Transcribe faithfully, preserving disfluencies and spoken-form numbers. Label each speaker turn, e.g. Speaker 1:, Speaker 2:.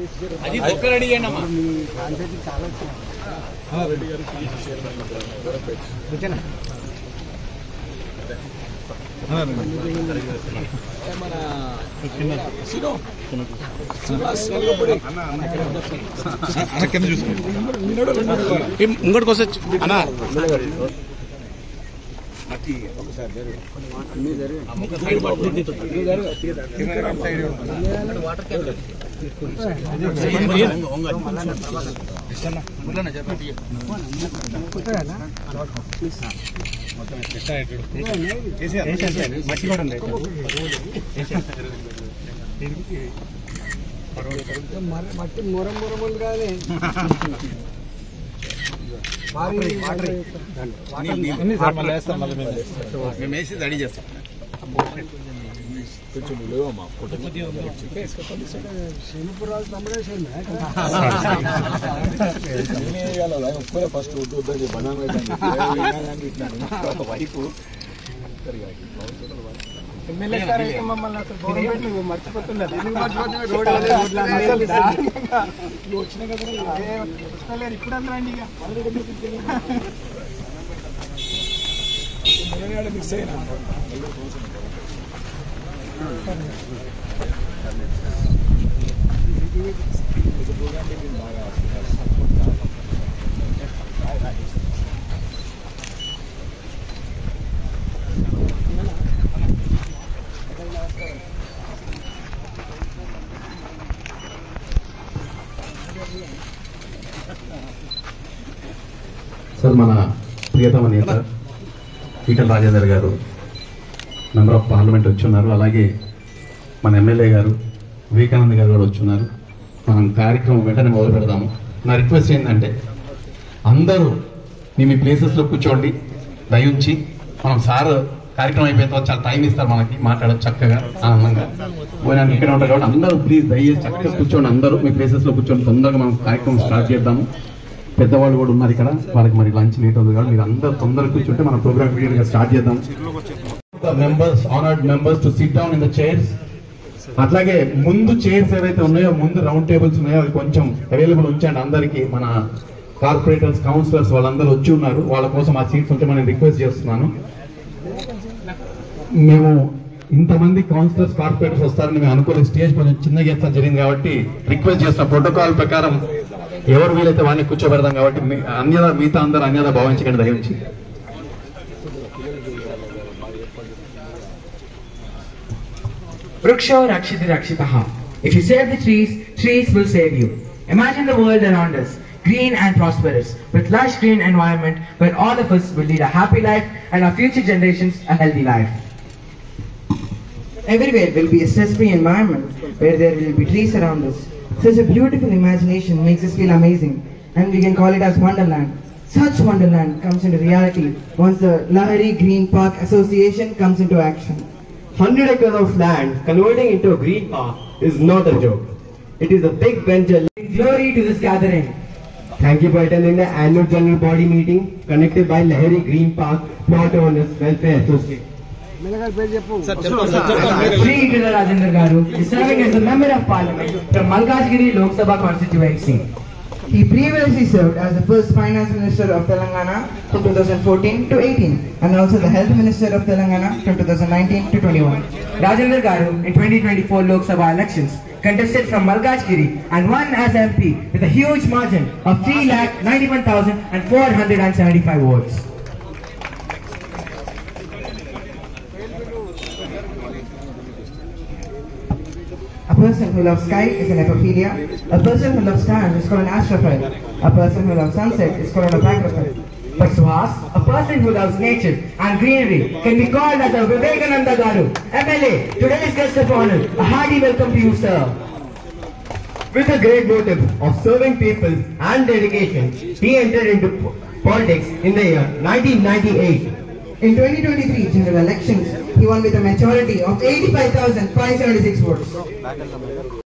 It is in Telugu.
Speaker 1: అది ఒక్క రెడీ చేయండి అమ్మా.
Speaker 2: రెడ్డి గారు
Speaker 1: ఇంకోటికి వస్తే అన్నా మట్టి కూడా ఉంది
Speaker 3: మట్టి మూర మూరములు కానీ
Speaker 1: మేము వేసి రెడీ చేస్తాం.
Speaker 2: కొంచెం లేవమ్మా
Speaker 3: శనిపురాలు తమ్ముడే
Speaker 2: ఒక్కరే ఫస్ట్ వద్దు వద్దని బనానా వైపు
Speaker 3: ఎమ్మెల్యే సార్ అయితే మమ్మల్ని అసలు గవర్నమెంట్ నువ్వు మర్చిపోతున్నారు. ఎందుకు మర్చిపోతున్నారు? రోడ్డు వచ్చిన కదా ఇప్పుడు అందరూ అండి ఇక మిక్స్ అయినా
Speaker 4: సార్ మన ప్రియతమ నేత ఈటల రాజేందర్ గారు మెంబర్ ఆఫ్ పార్లమెంట్ వచ్చున్నారు. అలాగే మన ఎమ్మెల్యే గారు వివేకానంద్ గారు కూడా వచ్చున్నారు. మనం కార్యక్రమం వెంటనే మొదలు పెడదాము. నా రిక్వెస్ట్ ఏంటంటే అందరూ మీ మీ ప్లేసెస్లో కూర్చోండి దయించి. మనం సార్ కార్యక్రమం అయిపోయిన తర్వాత చాలా టైం ఇస్తారు మనకి మాట్లాడచ్చు చక్కగా ఆనందంగా. పోయినాక ఇక్కడ ఉంటారు కాబట్టి అందరూ ప్లీజ్ దయచేసి చక్కగా కూర్చోండి. అందరూ మీ ప్లేసెస్లో కూర్చోండి. తొందరగా మనం కార్యక్రమం స్టార్ట్ చేద్దాము. పెద్దవాళ్ళు కూడా ఉన్నారు ఇక్కడ, వాళ్ళకి మరి లంచ్ లేట్ అవుతుంది కాబట్టి మీరు అందరూ తొందరగా కూర్చుంటే మన ప్రోగ్రామ్ ఇమీడియట్ గా స్టార్ట్ చేద్దాం. Members honoured members to sit down in the chairs. అట్లాగే ముందు చైర్స్ ఏవైతే ఉన్నాయో, ముందు రౌండ్ టేబుల్స్ ఉన్నాయో అవి కొంచెం అవైలబుల్ ఉంచండి అందరికి. మన కార్పొరేటర్స్ కౌన్సిలర్స్ వాళ్ళందరూ వచ్చి ఉన్నారు, వాళ్ళ కోసం ఆ సీట్స్ ఉంటే మనం రిక్వెస్ట్ చేస్తున్నాను. మేము ఇంతమంది కౌన్సిలర్స్ కార్పొరేటర్స్ వస్తారని మేము అనుకోని స్టేజ్ కొంచెం చిన్నగా చేస్తాం జరిగింది కాబట్టి రిక్వెస్ట్ చేస్తాం. ప్రోటోకాల్ ప్రకారం ఎవరు వీలైతే వాడిని కూర్చోబెడదాం కాబట్టి అన్యదా మిగతా అందరూ అన్యదా భావించకండి దయించి.
Speaker 5: Vriksho Rakshiti Rakshitaha. If you save the trees, trees will save you. Imagine the world around us, green and prosperous, with lush green environment where all of us will lead a happy life and our future generations a healthy life. Everywhere will be a stress-free environment where there will be trees around us. Such a beautiful imagination makes us feel amazing, and we can call it as Wonderland. Such Wonderland comes into reality once the Lahari Green Park Association comes into action.
Speaker 6: one hundred acres of land converting into a green park is not a joke. It is a big venture.
Speaker 5: Glory to this gathering.
Speaker 6: Thank you for attending the annual general body meeting conducted by Lahari Green Park Plot Owners Welfare Association.
Speaker 5: Shri Itala Rajendra Garu is serving as a member of parliament from Malkajgiri Lok Sabha constituency. He previously served as the first finance minister of Telangana from two thousand fourteen to eighteen and also the health minister of Telangana from two thousand nineteen to twenty-one. Rajendra Garu in twenty twenty-four Lok Sabha elections contested from Malkajgiri and won as M P with a huge margin of three lakh ninety-one thousand four hundred seventy-five votes. A person who loves sky is an epophilia. A person who loves stars is called an astrophile. A person who loves sunset is called an opagrophile. But Suhas, a person who loves nature and greenery, can be called as a Vivekananda Garu. M L A, today's guest of honor, a hearty welcome to you, sir.
Speaker 6: With a great motive of serving people and dedication, he entered into politics in the year nineteen ninety-eight.
Speaker 5: In twenty twenty-three general elections, he won with a majority of eighty-five thousand five hundred seventy-six votes.